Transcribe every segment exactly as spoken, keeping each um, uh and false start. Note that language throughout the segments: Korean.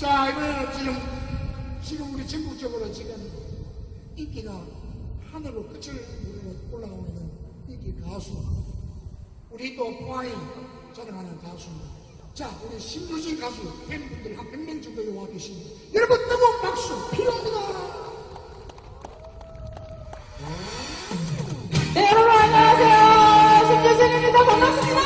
자, 이번에는 지금, 지금 우리 전국적으로 지금 인기가 하늘로 끝을 누르고 올라가고 있는 인기 가수. 우리 또 포항이 자랑하는 가수입니다. 자, 우리 신부진 가수 팬분들 한 백 명 정도 와 계십니다. 여러분, 뜨거운 박수 필요합니다. 네, 여러분 안녕하세요. 신주진입니다. 반갑습니다.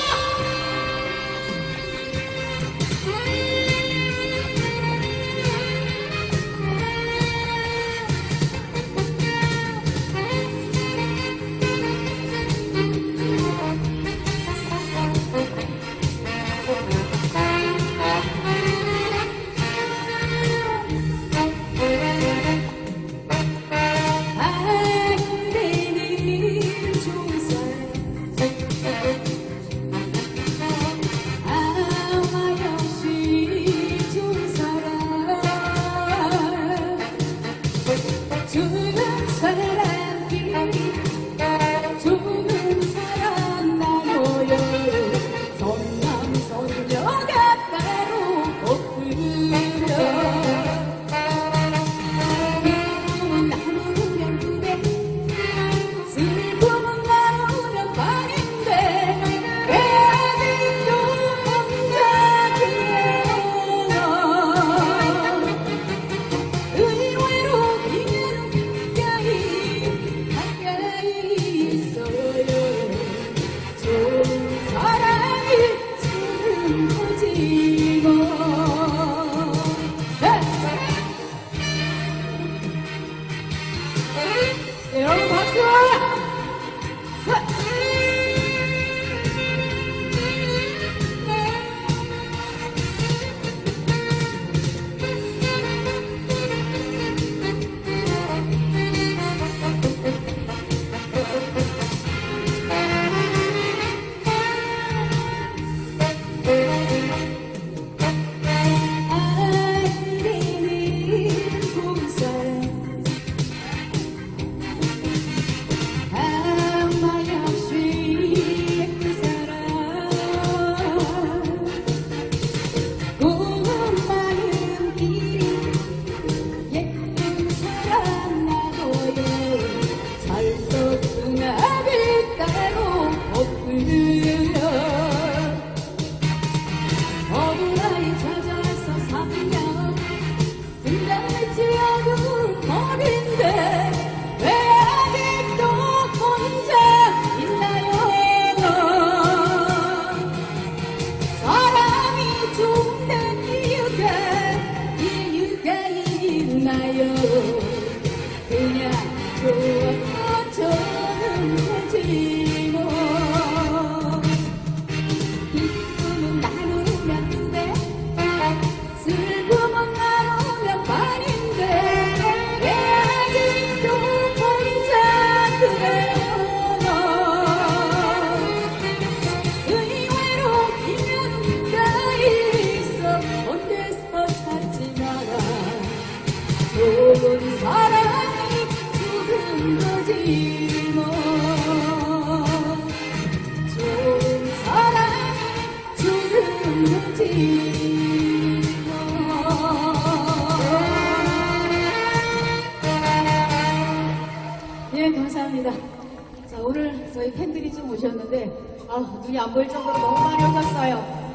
네, 감사합니다. 자, 오늘 저희 팬들이 좀 오셨는데 아, 눈이 안 보일 정도로 너무 많이 오셨어요.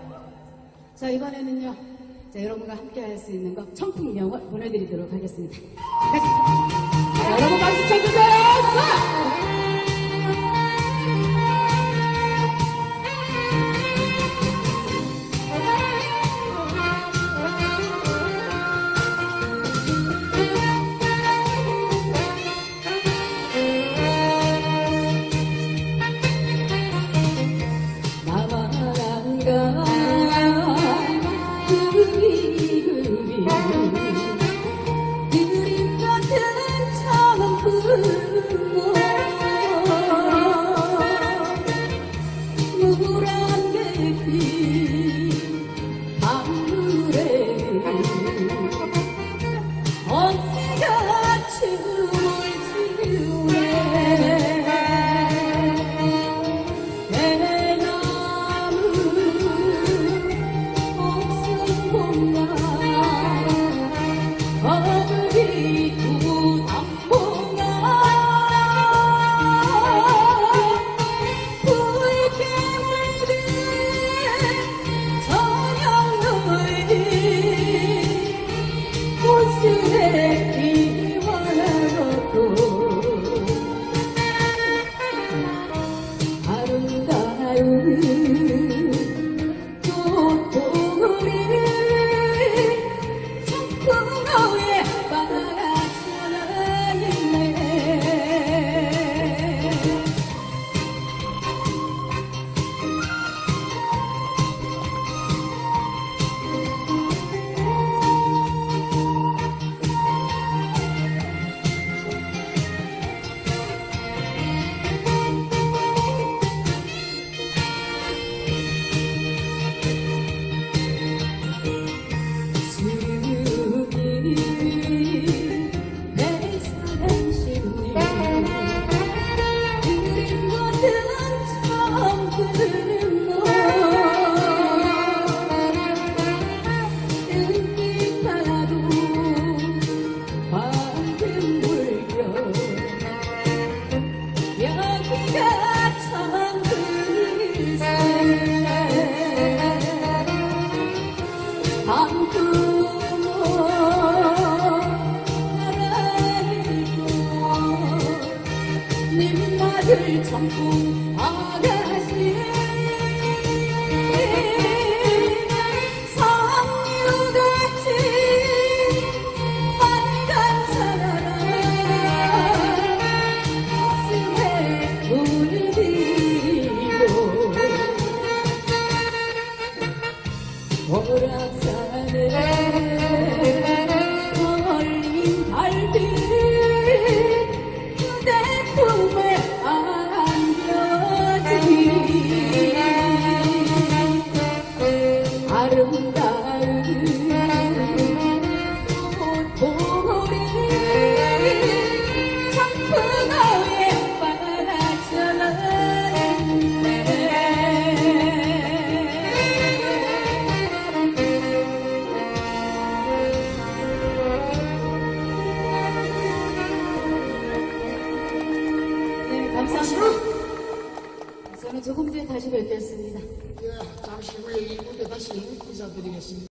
자, 이번에는요, 자, 여러분과 함께 할 수 있는 거 청풍명을 보내드리도록 하겠습니다. 자, 여러분 박수 쳐주세요. 자! 그림 같은 처음 방금은 알아이고 님나들 천국 아가씨 성류같이 빨간 사나라 가슴에 눈을 들이고 오락산에 걸린 달빛 그대 품에 안겨지 아름다운 꽃보리 창풍가에 네, 감사합니다. 저는 조금 뒤에 다시 뵙겠습니다. 예, 잠시 후에 이 무대 다시 인사드리겠습니다.